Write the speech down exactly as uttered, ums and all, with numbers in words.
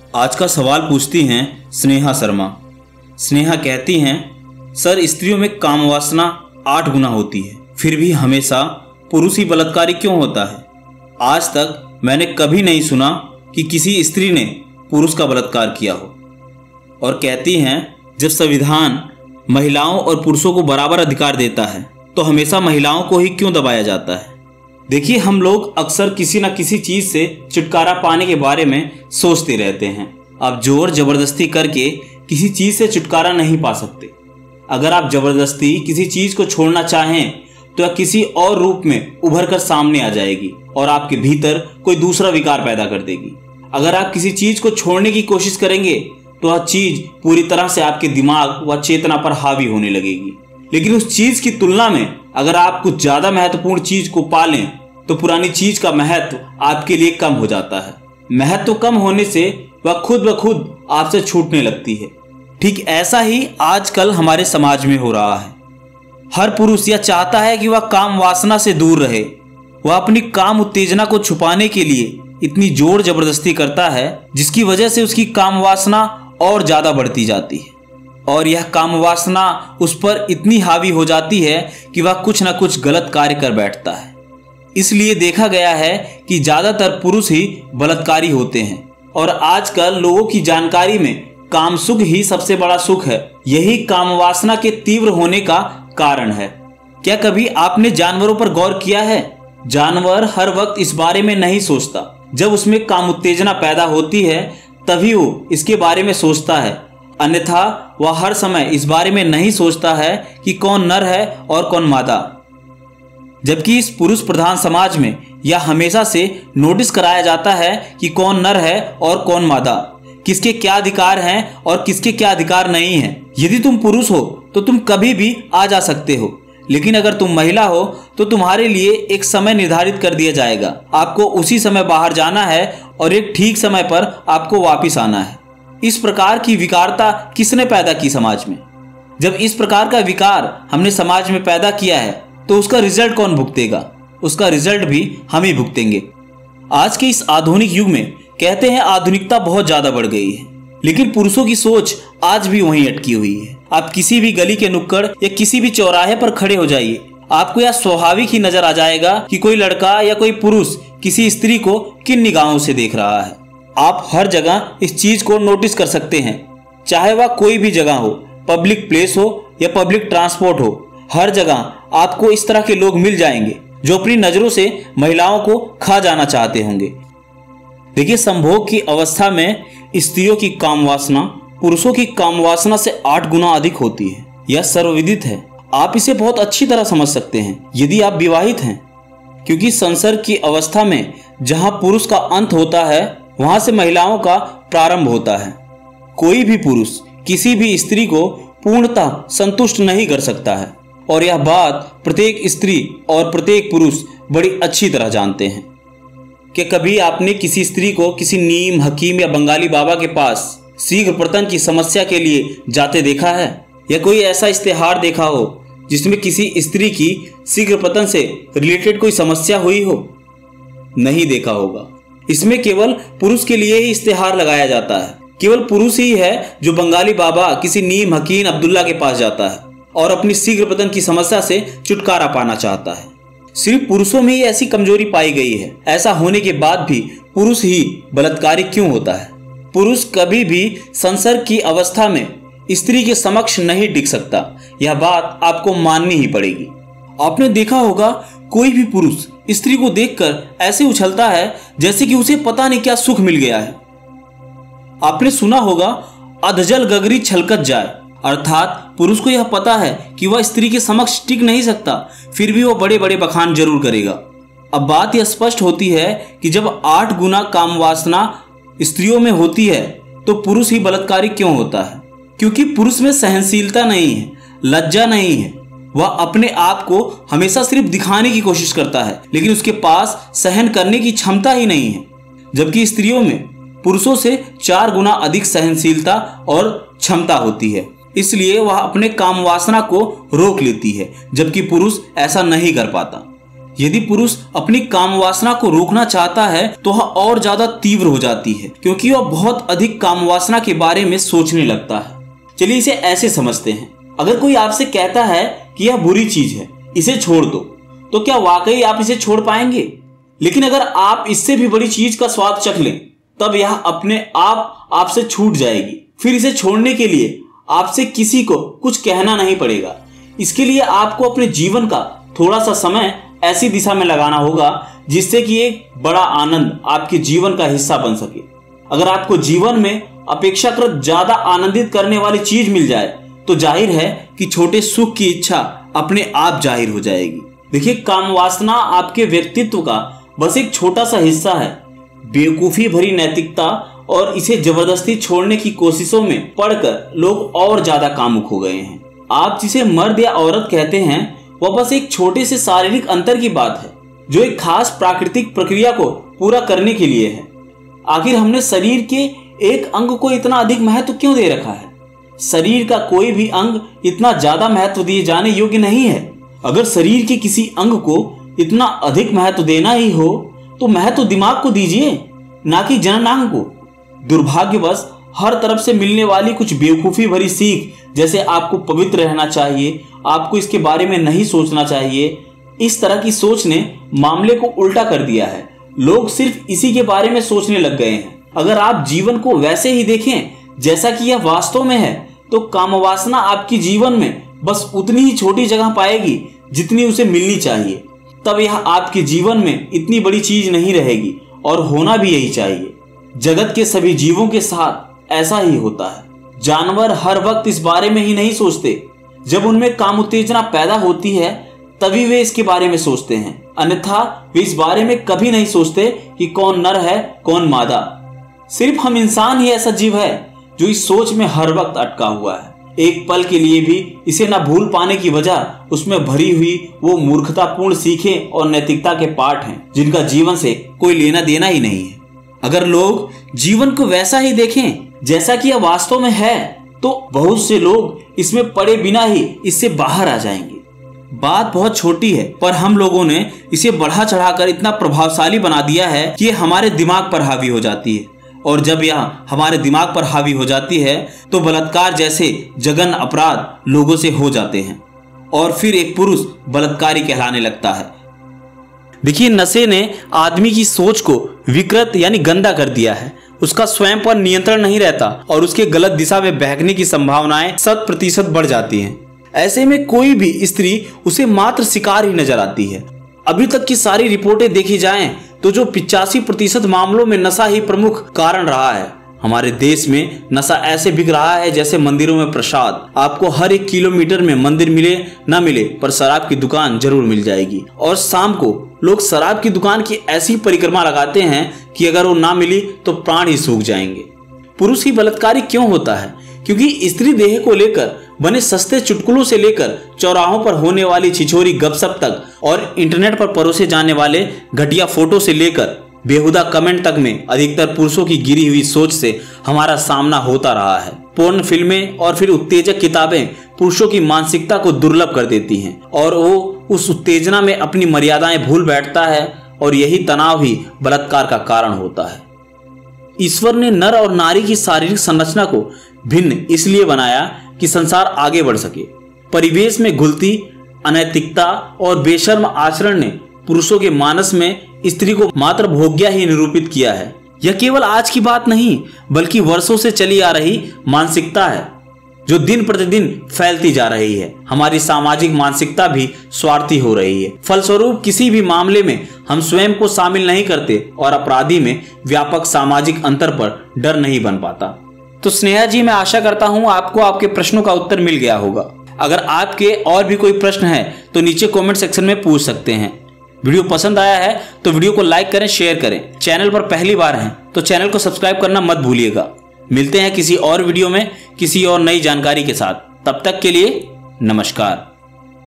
आज का सवाल पूछती हैं स्नेहा शर्मा। स्नेहा कहती हैं, सर स्त्रियों में काम वासना आठ गुना होती है, फिर भी हमेशा पुरुष ही बलात्कारी क्यों होता है? आज तक मैंने कभी नहीं सुना कि किसी स्त्री ने पुरुष का बलात्कार किया हो। और कहती हैं, जब संविधान महिलाओं और पुरुषों को बराबर अधिकार देता है तो हमेशा महिलाओं को ही क्यों दबाया जाता है? देखिए, हम लोग अक्सर किसी न किसी चीज से छुटकारा पाने के बारे में सोचते रहते हैं। आप जोर जबरदस्ती करके किसी चीज से छुटकारा नहीं पा सकते। अगर आप जबरदस्ती किसी चीज को छोड़ना चाहें तो यह किसी और रूप में उभर कर सामने आ जाएगी और आपके भीतर कोई दूसरा विकार पैदा कर देगी। अगर आप किसी चीज को छोड़ने की कोशिश करेंगे तो वह चीज पूरी तरह से आपके दिमाग व चेतना पर हावी होने लगेगी। लेकिन उस चीज की तुलना में अगर आप कुछ ज्यादा महत्वपूर्ण चीज को पालें तो पुरानी चीज का महत्व आपके लिए कम हो जाता है। महत्व कम होने से वह खुद ब खुद आपसे छूटने लगती है। ठीक ऐसा ही आजकल हमारे समाज में हो रहा है। हर पुरुष यह चाहता है कि वह काम वासना से दूर रहे। वह अपनी काम उत्तेजना को छुपाने के लिए इतनी जोर जबरदस्ती करता है जिसकी वजह से उसकी काम वासना और ज्यादा बढ़ती जाती है और यह काम वासना उस पर इतनी हावी हो जाती है कि वह कुछ न कुछ गलत कार्य कर बैठता है। इसलिए देखा गया है कि ज्यादातर पुरुष ही बलात्कारी होते हैं और आजकल लोगों की जानकारी में काम सुख ही सबसे बड़ा सुख है। यही काम वासना के तीव्र होने का कारण है। क्या कभी आपने जानवरों पर गौर किया है? जानवर हर वक्त इस बारे में नहीं सोचता। जब उसमें काम उत्तेजना पैदा होती है तभी वो इसके बारे में सोचता है, अन्यथा वह हर समय इस बारे में नहीं सोचता है कि कौन नर है और कौन मादा। जबकि इस पुरुष प्रधान समाज में यह हमेशा से नोटिस कराया जाता है कि कौन नर है और कौन मादा, किसके क्या अधिकार हैं और किसके क्या अधिकार नहीं हैं। यदि तुम पुरुष हो तो तुम कभी भी आ जा सकते हो, लेकिन अगर तुम महिला हो तो तुम्हारे लिए एक समय निर्धारित कर दिया जाएगा। आपको उसी समय बाहर जाना है और एक ठीक समय पर आपको वापिस आना है। इस प्रकार की विकारता किसने पैदा की समाज में? जब इस प्रकार का विकार हमने समाज में पैदा किया है तो उसका रिजल्ट कौन भुगतेगा? उसका रिजल्ट भी हम ही भुगतेंगे। आज के इस आधुनिक युग में कहते हैं आधुनिकता बहुत ज्यादा बढ़ गई है, लेकिन पुरुषों की सोच आज भी वहीं अटकी हुई है। आप किसी भी गली के नुक्कड़ या किसी भी चौराहे पर खड़े हो जाइए, आपको यह स्वाभाविक ही नजर आ जाएगा कि कोई लड़का या कोई पुरुष किसी स्त्री को किन निगाहों से देख रहा है। आप हर जगह इस चीज को नोटिस कर सकते हैं, चाहे वह कोई भी जगह हो, पब्लिक प्लेस हो या पब्लिक ट्रांसपोर्ट हो। हर जगह आपको इस तरह के लोग मिल जाएंगे जो अपनी नजरों से महिलाओं को खा जाना चाहते होंगे। देखिए, संभोग की अवस्था में स्त्रियों की काम वासना पुरुषों की काम वासना से आठ गुना अधिक होती है। यह सर्वविदित है। आप इसे बहुत अच्छी तरह समझ सकते हैं यदि आप विवाहित हैं, क्योंकि संसर्ग की अवस्था में जहां पुरुष का अंत होता है वहां से महिलाओं का प्रारंभ होता है। कोई भी पुरुष किसी भी स्त्री को पूर्णतः संतुष्ट नहीं कर सकता है और यह बात प्रत्येक स्त्री और प्रत्येक पुरुष बड़ी अच्छी तरह जानते हैं। कि कभी आपने किसी स्त्री को किसी नीम, हकीम या बंगाली बाबा के पास शीघ्र पतन की समस्या के लिए जाते देखा है? या कोई ऐसा इश्तेहार देखा हो जिसमें किसी स्त्री की शीघ्र पतन से रिलेटेड कोई समस्या हुई हो? नहीं देखा होगा। इसमें केवल पुरुष के लिए ही इश्तेहार लगाया जाता है। केवल पुरुष ही है जो बंगाली बाबा किसी नीम, हकीम अब्दुल्ला के पास जाता है और अपनी शीघ्र पतन की समस्या से छुटकारा पाना चाहता है। सिर्फ पुरुषों में ही ऐसी कमजोरी पाई गई है। ऐसा होने के बाद भी पुरुष ही बलात्कारी क्यों होता है? पुरुष कभी भी संसर्ग की अवस्था में स्त्री के समक्ष नहीं टिक सकता। यह बात आपको माननी ही पड़ेगी। आपने देखा होगा, कोई भी पुरुष स्त्री को देखकर ऐसे उछलता है जैसे कि उसे पता नहीं क्या सुख मिल गया है। आपने सुना होगा, अधजल गगरी छलकत जाए, अर्थात पुरुष को यह पता है कि वह स्त्री के समक्ष टिक नहीं सकता, फिर भी वह बड़े बड़े बखान जरूर करेगा। अब बात यह स्पष्ट होती है कि जब आठ गुना काम वासना स्त्रियों में होती है तो पुरुष ही बलात्कारी क्यों होता है? क्योंकि पुरुष में सहनशीलता नहीं है, लज्जा नहीं है। वह अपने आप को हमेशा सिर्फ दिखाने की कोशिश करता है, लेकिन उसके पास सहन करने की क्षमता ही नहीं है। जबकि स्त्रियों में पुरुषों से चार गुना अधिक सहनशीलता और क्षमता होती है, इसलिए वह अपने काम वासना को रोक लेती है, जबकि पुरुष ऐसा नहीं कर पाता। यदि पुरुष अपनी काम वासना को रोकना चाहता है तो वह और ज्यादा तीव्र हो जाती है, क्योंकि वह बहुत अधिक काम वासना के बारे में सोचने लगता है। चलिए इसे ऐसे समझते हैं, अगर कोई आपसे कहता है कि यह बुरी चीज है, इसे छोड़ दो, तो क्या वाकई आप इसे छोड़ पाएंगे? लेकिन अगर आप इससे भी बड़ी चीज का स्वाद चख लें, तब यह अपने आप आपसे छूट जाएगी। फिर इसे छोड़ने के लिए आपसे किसी को कुछ कहना नहीं पड़ेगा। इसके लिए आपको अपने जीवन का थोड़ा सा समय ऐसी दिशा में लगाना होगा जिससे कि एक बड़ा आनंद आपके जीवन का हिस्सा बन सके। अगर आपको जीवन में अपेक्षाकृत ज्यादा आनंदित करने वाली चीज मिल जाए तो जाहिर है कि छोटे सुख की इच्छा अपने आप जाहिर हो जाएगी। देखिए, काम वासना आपके व्यक्तित्व का बस एक छोटा सा हिस्सा है। बेवकूफी भरी नैतिकता और इसे जबरदस्ती छोड़ने की कोशिशों में पड़कर लोग और ज्यादा कामुक हो गए हैं। आप जिसे मर्द या औरत कहते हैं वह बस एक छोटे से शारीरिक अंतर की बात है जो एक खास प्राकृतिक प्रक्रिया को पूरा करने के लिए है। आखिर हमने शरीर के एक अंग को इतना अधिक महत्व क्यों दे रखा है? शरीर का कोई भी अंग इतना ज्यादा महत्व दिए जाने योग्य नहीं है। अगर शरीर के किसी अंग को इतना अधिक महत्व देना ही हो तो महत्व दिमाग को दीजिए, ना कि जननांग को। दुर्भाग्यवश हर तरफ से मिलने वाली कुछ बेवकूफी भरी सीख, जैसे आपको पवित्र रहना चाहिए, आपको इसके बारे में नहीं सोचना चाहिए, इस तरह की सोच ने मामले को उल्टा कर दिया है। लोग सिर्फ इसी के बारे में सोचने लग गए हैं। अगर आप जीवन को वैसे ही देखें जैसा कि यह वास्तव में है, तो कामवासना आपकी जीवन में बस उतनी ही छोटी जगह पाएगी जितनी उसे मिलनी चाहिए। तब यह आपके जीवन में इतनी बड़ी चीज नहीं रहेगी, और होना भी यही चाहिए। जगत के सभी जीवों के साथ ऐसा ही होता है। जानवर हर वक्त इस बारे में ही नहीं सोचते। जब उनमें काम उत्तेजना पैदा होती है तभी वे इसके बारे में सोचते हैं, अन्यथा वे इस बारे में कभी नहीं सोचते कि कौन नर है कौन मादा। सिर्फ हम इंसान ही ऐसा जीव है जो इस सोच में हर वक्त अटका हुआ है। एक पल के लिए भी इसे न भूल पाने की वजह उसमें भरी हुई वो मूर्खतापूर्ण सीखें और नैतिकता के पाठ हैं जिनका जीवन से कोई लेना देना ही नहीं है। अगर लोग जीवन को वैसा ही देखें जैसा कि यह वास्तव में है, तो बहुत से लोग इसमें पड़े बिना ही इससे बाहर आ जाएंगे। बात बहुत छोटी है, पर हम लोगों ने इसे बढ़ा चढ़ाकर इतना प्रभावशाली बना दिया है कि ये हमारे दिमाग पर हावी हो जाती है, और जब यह हमारे दिमाग पर हावी हो जाती है तो बलात्कार जैसे जघन्य अपराध लोगों से हो जाते हैं, और फिर एक पुरुष बलात्कारी कहलाने लगता है। देखिए, नशे ने आदमी की सोच को विकृत यानी गंदा कर दिया है। उसका स्वयं पर नियंत्रण नहीं रहता और उसके गलत दिशा में बहकने की संभावनाएं शत प्रतिशत बढ़ जाती हैं। ऐसे में कोई भी स्त्री उसे मात्र शिकार ही नजर आती है। अभी तक की सारी रिपोर्टें देखी जाएं तो जो पिचासी प्रतिशत मामलों में नशा ही प्रमुख कारण रहा है। हमारे देश में नशा ऐसे बिक रहा है जैसे मंदिरों में प्रसाद। आपको हर एक किलोमीटर में मंदिर मिले न मिले पर शराब की दुकान जरूर मिल जाएगी, और शाम को लोग शराब की दुकान की ऐसी परिक्रमा लगाते हैं कि अगर वो ना मिली तो प्राण ही सूख जाएंगे। पुरुष ही बलात्कारी क्यों होता है? क्योंकि स्त्री देह को लेकर बने सस्ते चुटकुलों से लेकर चौराहों पर होने वाली छिछोरी गपशप तक, और इंटरनेट पर परोसे जाने वाले घटिया फोटो से लेकर बेहुदा कमेंट तक में अधिकतर पुरुषों की गिरी हुई सोच से हमारा सामना होता रहा है। पोर्न फिल्में और फिर उत्तेजक किताबें पुरुषों की मानसिकता को दुर्लभ कर देती हैं, और वो उस उत्तेजना में अपनी मर्यादाएं भूल बैठता है, और यही तनाव ही बलात्कार का कारण होता है। ईश्वर ने नर और नारी की शारीरिक संरचना को भिन्न इसलिए बनाया कि संसार आगे बढ़ सके। परिवेश में घुलती अनैतिकता और बेशर्म आचरण ने पुरुषों के मानस में स्त्री को मात्र भोग्या ही निरूपित किया है। यह केवल आज की बात नहीं बल्कि वर्षों से चली आ रही मानसिकता है जो दिन प्रतिदिन फैलती जा रही है। हमारी सामाजिक मानसिकता भी स्वार्थी हो रही है। फलस्वरूप किसी भी मामले में हम स्वयं को शामिल नहीं करते और अपराधी में व्यापक सामाजिक अंतर पर डर नहीं बन पाता। तो स्नेहा जी, मैं आशा करता हूं आपको आपके प्रश्नों का उत्तर मिल गया होगा। अगर आपके और भी कोई प्रश्न है तो नीचे कमेंट सेक्शन में पूछ सकते हैं। वीडियो पसंद आया है तो वीडियो को लाइक करें, शेयर करें। चैनल पर पहली बार हैं तो चैनल को सब्सक्राइब करना मत भूलिएगा। मिलते हैं किसी और वीडियो में किसी और नई जानकारी के साथ। तब तक के लिए नमस्कार।